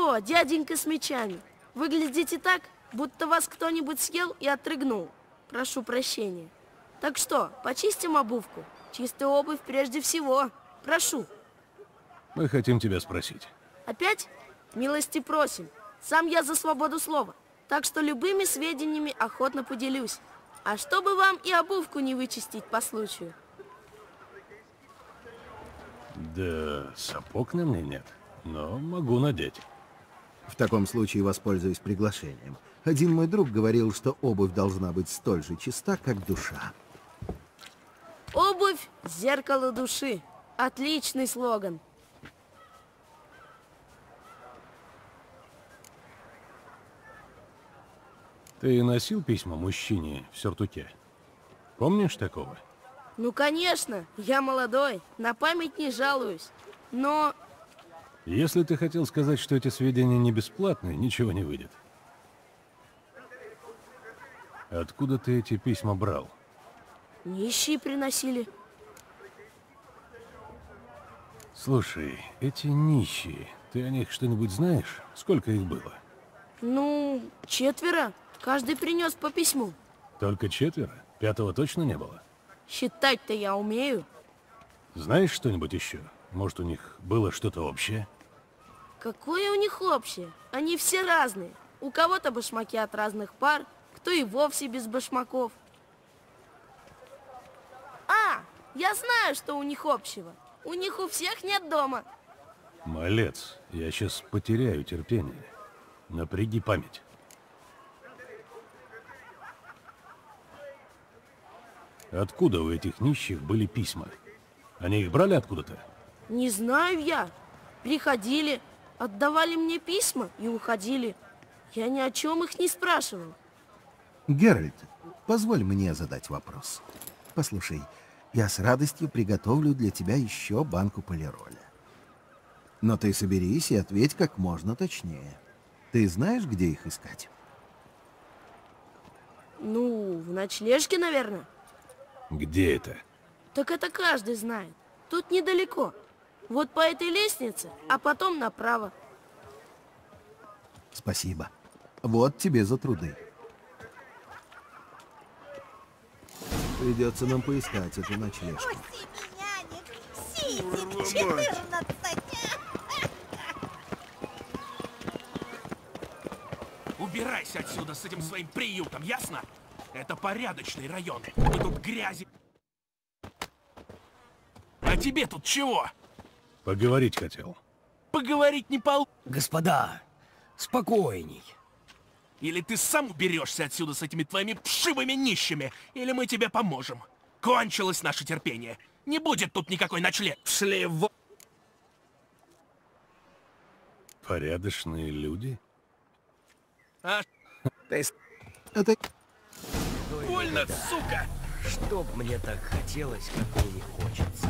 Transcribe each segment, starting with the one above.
что, дяденька с мечами? Выглядите так, будто вас кто-нибудь съел и отрыгнул. Прошу прощения. Так что, почистим обувку? Чистая обувь прежде всего. Прошу. Мы хотим тебя спросить. Опять? Милости просим. Сам я за свободу слова. Так что любыми сведениями охотно поделюсь. А чтобы вам и обувку не вычистить по случаю? Да, сапог на мне нет, но могу надеть. В таком случае воспользуюсь приглашением. Один мой друг говорил, что обувь должна быть столь же чиста, как душа. Обувь – зеркало души. Отличный слоган. Ты носил письма мужчине в сюртуке? Помнишь такого? Ну, конечно, я молодой, на память не жалуюсь. Но... Если ты хотел сказать, что эти сведения не бесплатные, ничего не выйдет. Откуда ты эти письма брал? Нищие приносили. Слушай, эти нищие, ты о них что-нибудь знаешь? Сколько их было? Ну, 4. Каждый принес по письму. Только 4? 5-го точно не было? Считать-то я умею. Знаешь что-нибудь еще? Может, у них было что-то общее? Какое у них общее? Они все разные. У кого-то башмаки от разных пар, кто и вовсе без башмаков. А, я знаю, что у них общего. У них у всех нет дома. Малец, я сейчас потеряю терпение. Напряги память. Откуда у этих нищих были письма? Они их брали откуда-то? Не знаю я. Приходили, отдавали мне письма и уходили. Я ни о чем их не спрашивал. Геральт, позволь мне задать вопрос. Послушай, я с радостью приготовлю для тебя еще банку полироля. Но ты соберись и ответь как можно точнее. Ты знаешь, где их искать? Ну, в ночлежке, наверное. Где это? Так это каждый знает. Тут недалеко. Вот по этой лестнице, а потом направо. Спасибо. Вот тебе за труды. Придется нам поискать эту ночлежку. Ситик, 14. Убирайся отсюда с этим своим приютом, ясно? Это порядочный район, и тут грязи. А тебе тут чего? Поговорить хотел. Поговорить не пол... Господа, спокойней. Или ты сам уберешься отсюда с этими твоими вшивыми нищими, или мы тебе поможем. Кончилось наше терпение. Не будет тут никакой ночлег. Шли в... Порядочные люди? А? Это... Больно, сука! Чтоб мне так хотелось, как мне не хочется.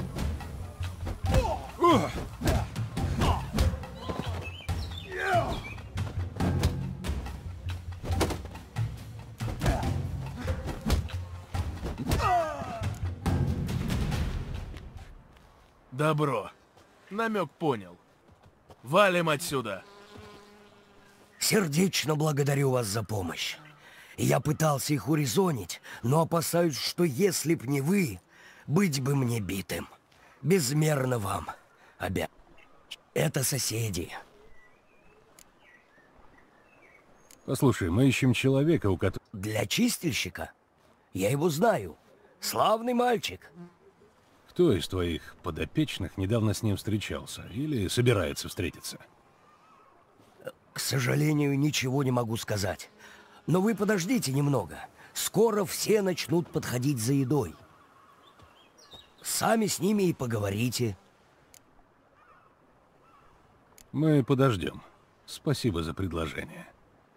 Добро. Намек понял. Валим отсюда. Сердечно благодарю вас за помощь. Я пытался их урезонить, но опасаюсь, что если б не вы, быть бы мне битым. Безмерно вам обязан. Это соседи. Послушай, мы ищем человека, у которого... Для чистильщика? Я его знаю. Славный мальчик. Кто из твоих подопечных недавно с ним встречался или собирается встретиться? К сожалению, ничего не могу сказать. Но вы подождите немного. Скоро все начнут подходить за едой. Сами с ними и поговорите. Мы подождем. Спасибо за предложение.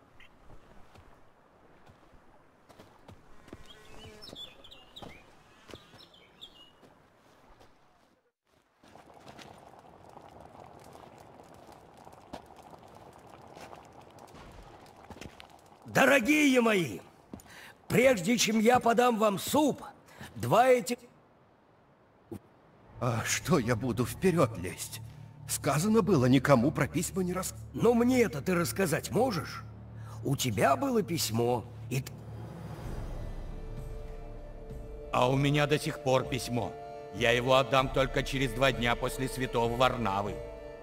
Дорогие мои, прежде чем я подам вам суп, два этих... А что я буду вперед лезть? Сказано было, никому про письма не рас... Но мне-то ты рассказать можешь? У тебя было письмо, и А у меня до сих пор письмо. Я его отдам только через 2 дня после Святого Варнавы.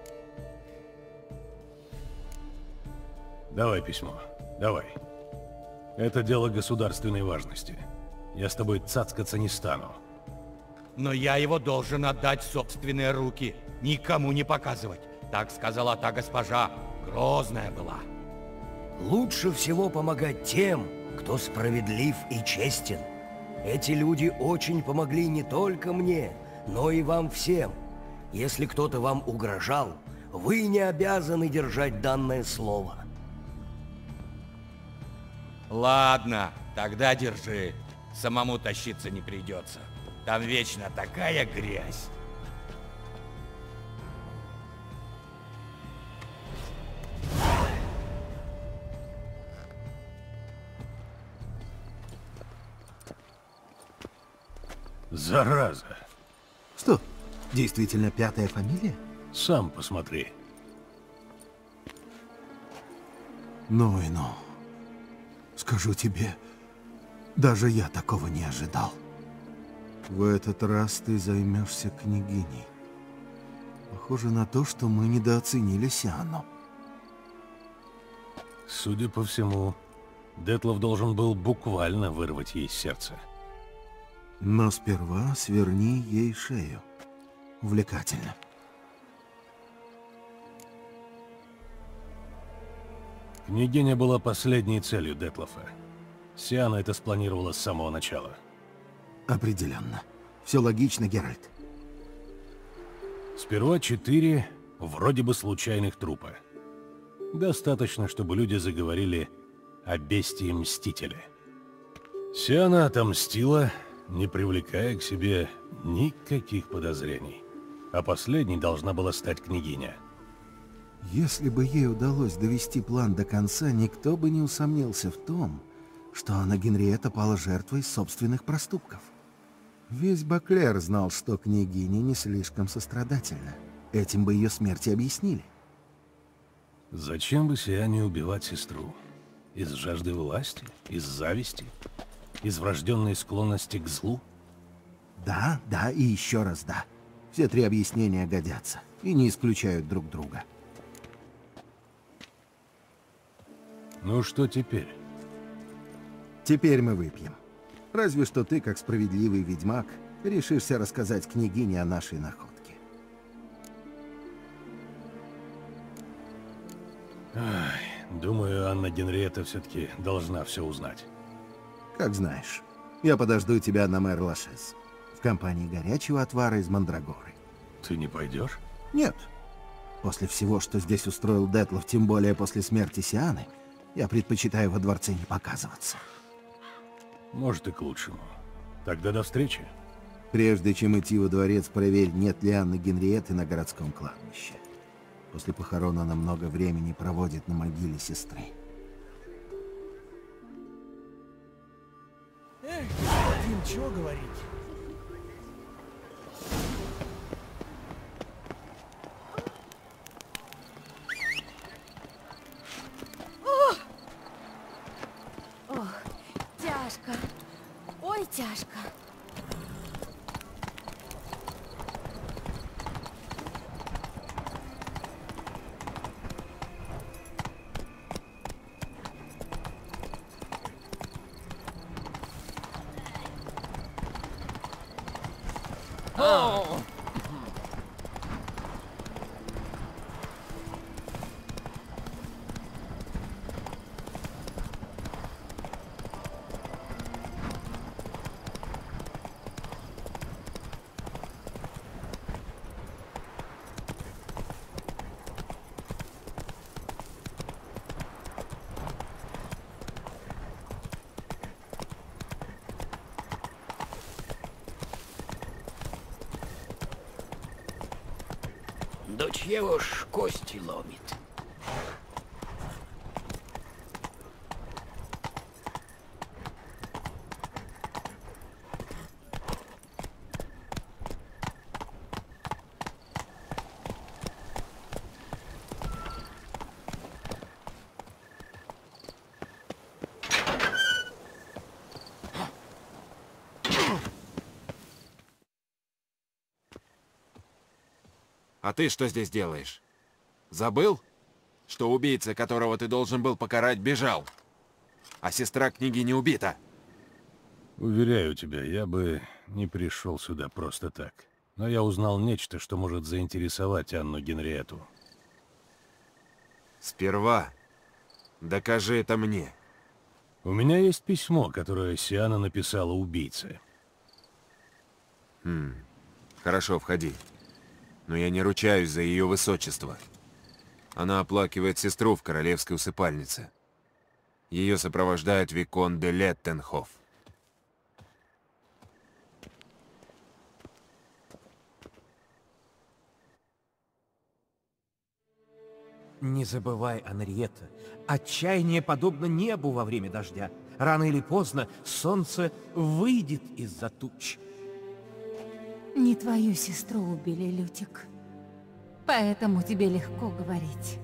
Давай письмо, давай. Это дело государственной важности. Я с тобой цацкаться не стану. Но я его должен отдать в собственные руки, никому не показывать. Так сказала та госпожа, грозная была. лучше всего помогать тем, кто справедлив и честен. Эти люди очень помогли не только мне, но и вам всем. Если кто-то вам угрожал, вы не обязаны держать данное слово. Ладно, тогда держи. Самому тащиться не придется. Там вечно такая грязь. Зараза. Что, действительно 5-я фамилия? Сам посмотри. Ну и ну. Скажу тебе, даже я такого не ожидал. В этот раз ты займешься княгиней. Похоже на то, что мы недооценили Сиану. Судя по всему, Детлов должен был буквально вырвать ей сердце. Но сперва сверни ей шею. Увлекательно. Княгиня была последней целью Детлофа. Сиана это спланировала с самого начала. Определенно. Все логично, Геральт. Сперва 4 вроде бы случайных трупа. Достаточно, чтобы люди заговорили о бестии Мстителе. Сиана отомстила, не привлекая к себе никаких подозрений. А последней должна была стать княгиня. Если бы ей удалось довести план до конца, никто бы не усомнился в том, что Анна Генриетта пала жертвой собственных проступков. Весь Баклер знал, что княгиня не слишком сострадательна. Этим бы ее смерти объяснили. Зачем бы Сиане убивать сестру? Из жажды власти? Из зависти? Из врожденной склонности к злу? Да, да и еще раз да. Все 3 объяснения годятся и не исключают друг друга. Ну что теперь? Теперь мы выпьем. Разве что ты, как справедливый ведьмак, решишься рассказать княгине о нашей находке. Думаю, Анна Генриетта все-таки должна все узнать. Как знаешь. Я подожду тебя на Мэр-Лашес в компании горячего отвара из мандрагоры. Ты не пойдешь? Нет. После всего, что здесь устроил Детлов, тем более после смерти Сианы, я предпочитаю во дворце не показываться. Может, и к лучшему. Тогда до встречи. Прежде чем идти во дворец, проверь, нет ли Анны Генриетты на городском кладбище. После похорон она много времени проводит на могиле сестры. Дим, чего говорить? Ох, тяжко. Ой, тяжко. До чьего ж кости ломит? А ты что здесь делаешь? Забыл, что убийца, которого ты должен был покарать, бежал? А сестра княгини убита? Уверяю тебя, я бы не пришел сюда просто так. Но я узнал нечто, что может заинтересовать Анну Генриетту. Сперва докажи это мне. У меня есть письмо, которое Сиана написала убийце. Хорошо, входи. Но я не ручаюсь за ее высочество. Она оплакивает сестру в королевской усыпальнице. Ее сопровождает Викон де Леттенхоф. Не забывай, Анриетта, отчаяние подобно небу во время дождя. Рано или поздно солнце выйдет из-за туч. Не твою сестру убили, Лютик. Поэтому тебе легко говорить.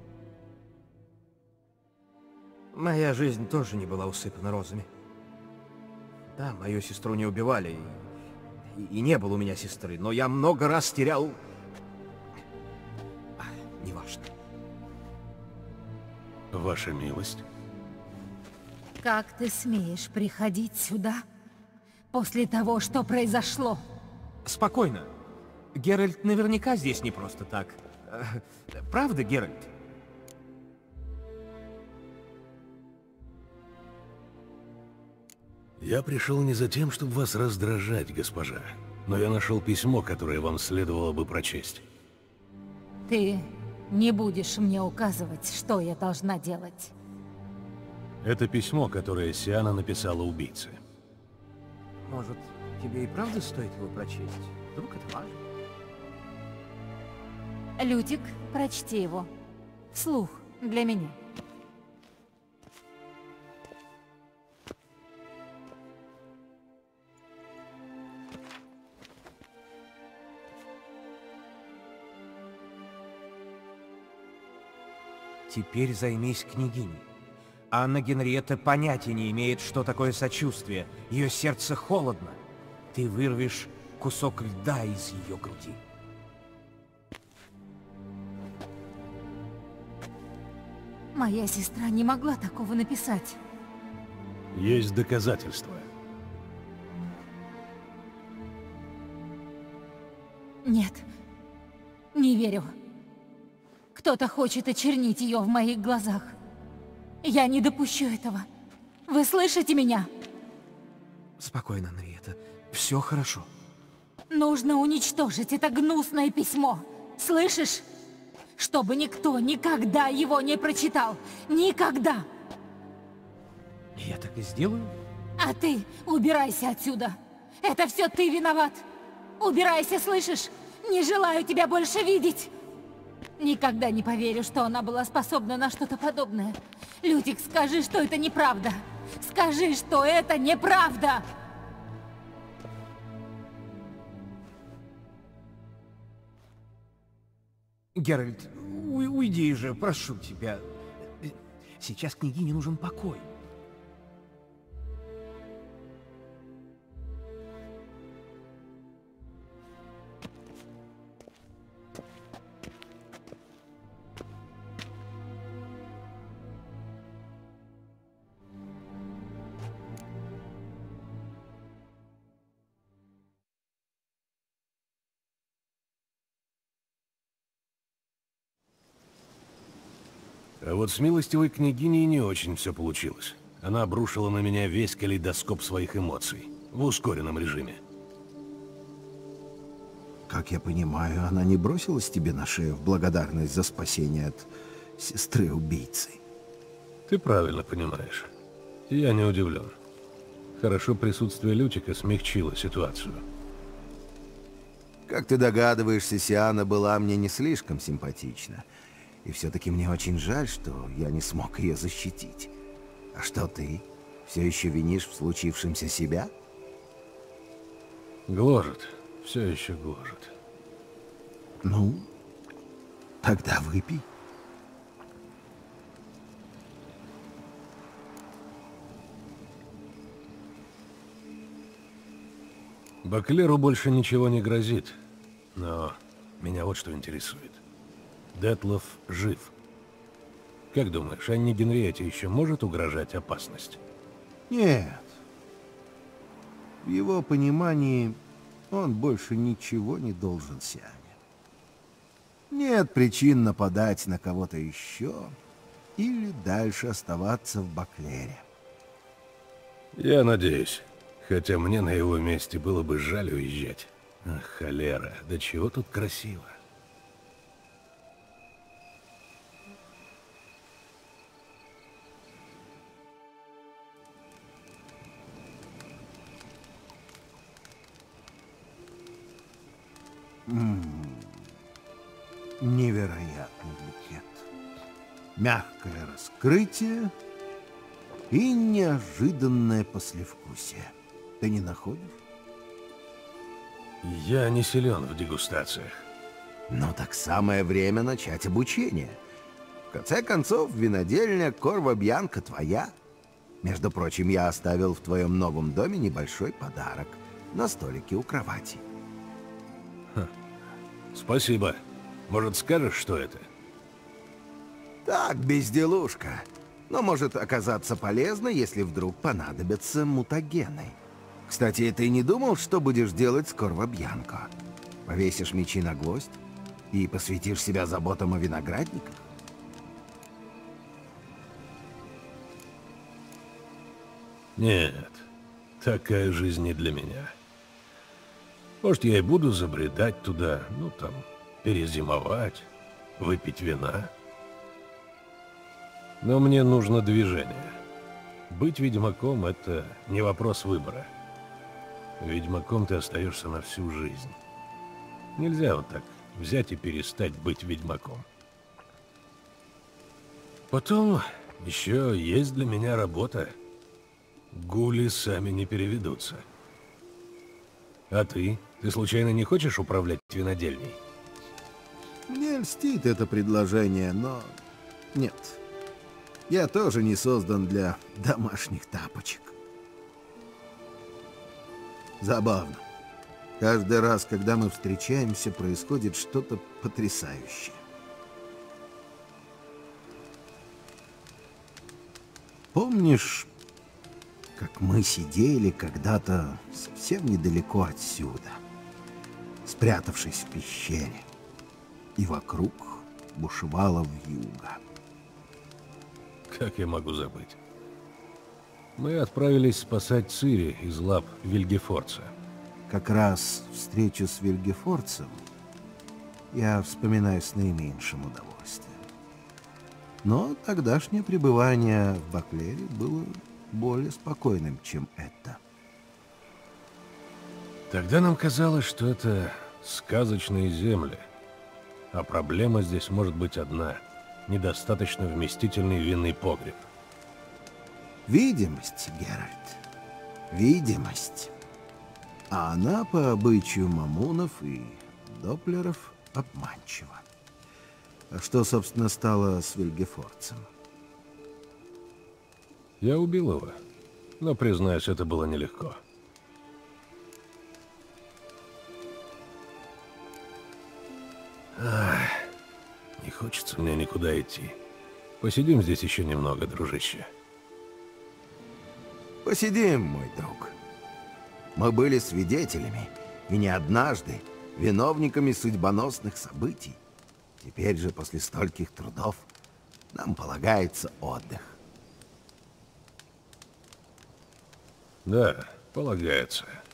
Моя жизнь тоже не была усыпана розами. Да, мою сестру не убивали, и не было у меня сестры, но я много раз терял... неважно. Ваша милость. Как ты смеешь приходить сюда после того, что произошло? Спокойно. Геральт наверняка здесь не просто так. Правда, Геральт? Я пришел не за тем, чтобы вас раздражать, госпожа. Но я нашел письмо, которое вам следовало бы прочесть. Ты не будешь мне указывать, что я должна делать. Это письмо, которое Сиана написала убийце. Может, тебе и правда стоит его прочесть? Вдруг это важно? Лютик, прочти его. Вслух, для меня. Теперь займись княгиней. Анна Генриетта понятия не имеет, что такое сочувствие. Ее сердце холодно. Ты вырвешь кусок льда из ее груди. Моя сестра не могла такого написать. Есть доказательства. Нет, не верю. Кто-то хочет очернить ее в моих глазах. Я не допущу этого. Вы слышите меня? Спокойно, Анриетта. Все хорошо. Нужно уничтожить это гнусное письмо. Слышишь? Чтобы никто никогда его не прочитал. Никогда! Я так и сделаю. А ты убирайся отсюда. Это все ты виноват. Убирайся, слышишь? Не желаю тебя больше видеть. Никогда не поверю, что она была способна на что-то подобное. Лютик, скажи, что это неправда. Скажи, что это неправда. Геральт, уйди же, прошу тебя. Сейчас княгине нужен покой. А вот с милостивой княгиней не очень все получилось. Она обрушила на меня весь калейдоскоп своих эмоций. В ускоренном режиме. Как я понимаю, она не бросилась тебе на шею в благодарность за спасение от сестры-убийцы. Ты правильно понимаешь. Я не удивлен. Хорошо, присутствие Лютика смягчило ситуацию. Как ты догадываешься, Сиана была мне не слишком симпатична. И все-таки мне очень жаль, что я не смог ее защитить. А что ты? Все еще винишь в случившемся себя? Гложет. Все еще гложет. Ну, тогда выпей. Баклеру больше ничего не грозит. Но меня вот что интересует. Детлов жив. Как думаешь, Анне Генриетте еще может угрожать опасность? Нет. В его понимании он больше ничего не должен Сиане. Нет причин нападать на кого-то еще или дальше оставаться в Баклере. Я надеюсь. Хотя мне на его месте было бы жаль уезжать. Ах, холера, да чего тут красиво. Невероятный букет. Мягкое раскрытие и неожиданное послевкусие. Ты не находишь? Я не силен в дегустациях. Ну так самое время начать обучение. В конце концов, винодельня Корва Бьянка твоя. Между прочим, я оставил в твоем новом доме небольшой подарок на столике у кровати. Спасибо. Может, скажешь, что это? Так, безделушка. Но может оказаться полезно, если вдруг понадобятся мутагены. Кстати, ты не думал, что будешь делать с Корва Бьянко? Повесишь мечи на гвоздь и посвятишь себя заботам о виноградниках? Нет, такая жизнь не для меня. Может, я и буду забредать туда, ну там, перезимовать, выпить вина. Но мне нужно движение. Быть ведьмаком — это не вопрос выбора. Ведьмаком ты остаешься на всю жизнь. Нельзя вот так взять и перестать быть ведьмаком. Потом еще есть для меня работа. Гули сами не переведутся. А ты? Ты случайно не хочешь управлять винодельней? Мне льстит это предложение, но нет. Я тоже не создан для домашних тапочек. Забавно. Каждый раз, когда мы встречаемся, происходит что-то потрясающее. Помнишь, как мы сидели когда-то совсем недалеко отсюда, спрятавшись в пещере, и вокруг бушевала вьюга? Как я могу забыть? Мы отправились спасать Цири из лап Вильгефорца. Как раз встречу с Вильгефорцем я вспоминаю с наименьшим удовольствием. Но тогдашнее пребывание в Баклере было более спокойным, чем это. Тогда нам казалось, что это сказочные земли, а проблема здесь может быть одна — недостаточно вместительный винный погреб. Видимость, Геральт, видимость. А она, по обычаю мамунов и доплеров, обманчива. А что, собственно, стало с Вильгефорцем? Я убил его, но, признаюсь, это было нелегко. Ах, не хочется мне никуда идти. Посидим здесь еще немного, дружище. Посидим, мой друг. Мы были свидетелями, и не однажды, виновниками судьбоносных событий. Теперь же, после стольких трудов, нам полагается отдых. Да, полагается.